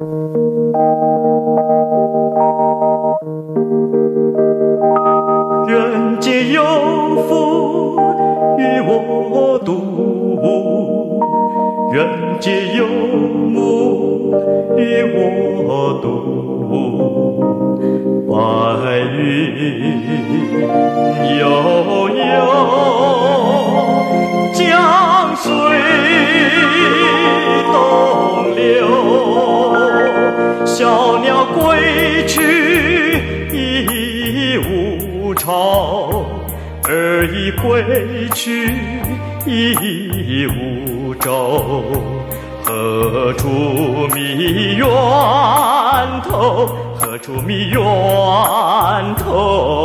人间有福与我独，人间有母与我独，白云悠悠，江水东流，小鸟归去已无巢，儿已归去已无舟，何处觅源头？何处觅源头？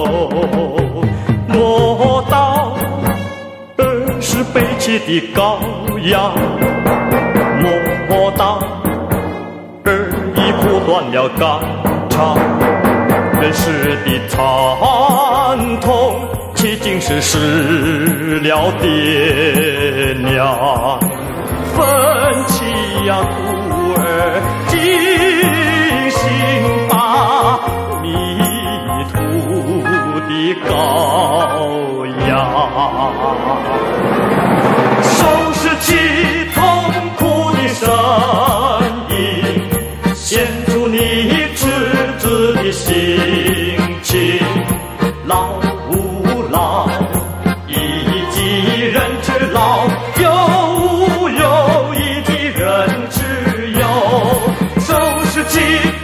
莫道儿是悲泣的羔羊，莫道儿已苦断了肝肠。人世的惨痛，岂竟是失了爹娘？奋起呀，徒儿，惊醒吧，迷途的羔羊，收拾起痛苦的声音，献出你赤子的心情。老吾老，以及人之老，幼吾幼，以及人之幼，收拾起